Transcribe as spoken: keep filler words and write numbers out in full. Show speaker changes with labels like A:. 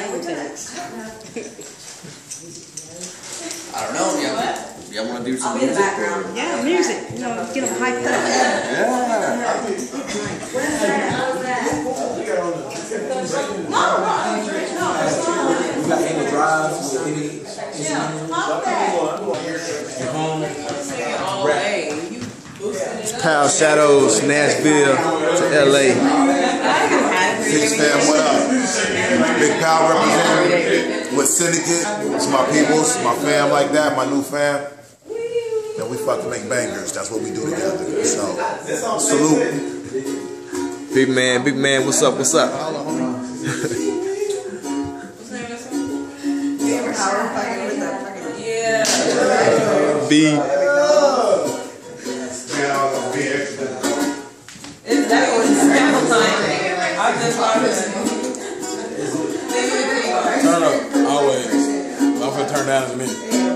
A: I don't know. Y'all, y'all want to do some
B: I'll be in the
A: music?
B: background.
C: Yeah, music. You know, get them hyped up.
A: Yeah.
B: Where's that? How's that? No, no,
D: We got any drives with any.
E: It's Pal Shadows, Nashville to L A.
F: Peace fam, what up? Big Pal representing with Syndicate. It's my peoples, my fam like that, my new fam. And we fucking make bangers. That's what we do together. So, salute.
E: Big man, big man, what's up, what's up?
B: yeah.
E: B.
B: Is that what it's sample time? I just
D: Turn up, always. I'm gonna turn down in a minute.